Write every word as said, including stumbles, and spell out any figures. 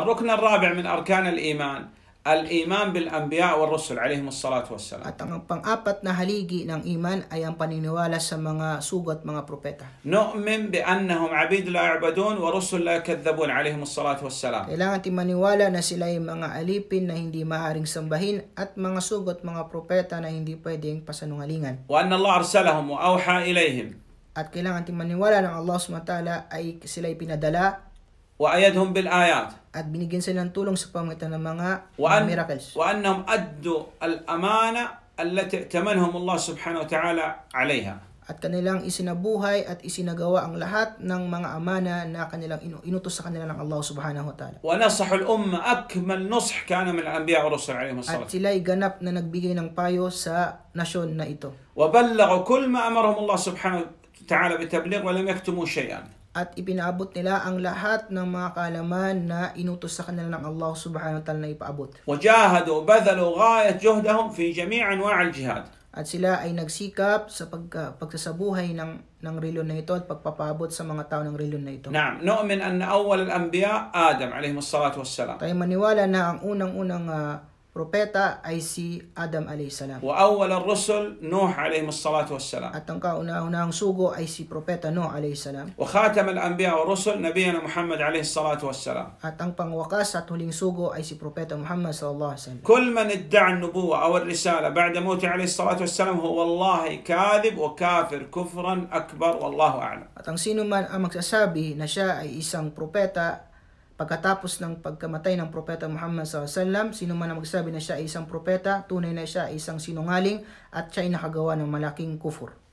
الركن الرابع من أركان الإيمان الإيمان بالأنبياء والرسل عليهم الصلاة والسلام. At ang pang-apat na haligi ng iman ay ang paniniwala sa mga sugo at mga propeta. نؤمن بأنهم عبيد لا يعبدون ورسل لا يكذبون عليهم الصلاة والسلام. Kailangan natin maniwala na sila ay mga alipin na hindi maaaring sambahin at mga sugo at mga propeta na hindi pwedeng pasanungalingan. وأن الله أرسلهم وأوحى إليهم. At kailangan natin maniwala ng Allah subhanahu wa ta'ala ay sila ay pinadala وأيدهم بالآيات. at binigyan sila ng tulong sa pamamagitan ng mga وأن miracles. وأنهم أدوا الأمانة التي ائتمنهم الله سبحانه وتعالى عليها. At kanilang isinabuhay at isinagawa ang lahat ng mga amana na kanilang inutos sa kanila ng Allah subhanahu wa ta'ala. ونصح الأمة أكمل نصح كان من الأنبياء والرسل عليهم الصلاة. At sila ay ganap na nagbigay ng payo sa nasyon na ito. وبلغوا كل ما أمرهم الله سبحانه وتعالى بتبليغ ولم يكتموا شيئا. At ipinaabot nila ang lahat ng mga kaalaman na inutos sa kanila ng Allah subhanahu wa ta'ala na ipaabot. وجاهدوا بذلوا غاية جهدهم في جميع أنواع الجهاد. At sila ay nagsikap sa pagka, pagsasabuhay ng, ng reliyon na ito at pagpapaabot sa mga tao ng reliyon na ito. نعم نؤمن أن أول الأنبياء آدم عليه الصلاة والسلام. Tayo maniwala na ang unang-unang uh, propeta ay si Adam alayhi salam. وأول الرسل نوح عليه الصلاة والسلام. At ang kauna-unahang sugo ay si propeta Nuh alayhi salam. وخاتم الأنبياء والرسل نبينا محمد عليه الصلاة والسلام. At ang pangwakas at huling sugo ay si propeta Muhammad sallallahu alaihi wasallam. كل من ادعى النبوة أو الرسالة بعد موته عليه الصلاة والسلام هو والله كاذب وكافر كفرا أكبر والله أعلم. At ang sino man ang magsasabi na siya ay isang propeta pagkatapos ng pagkamatay ng propeta Muhammad sallallahu alaihi wasallam, sino man ang magsasabi na siya ay isang propeta, tunay na siya ay isang sinungaling at siya ay nakagawa ng malaking kufur.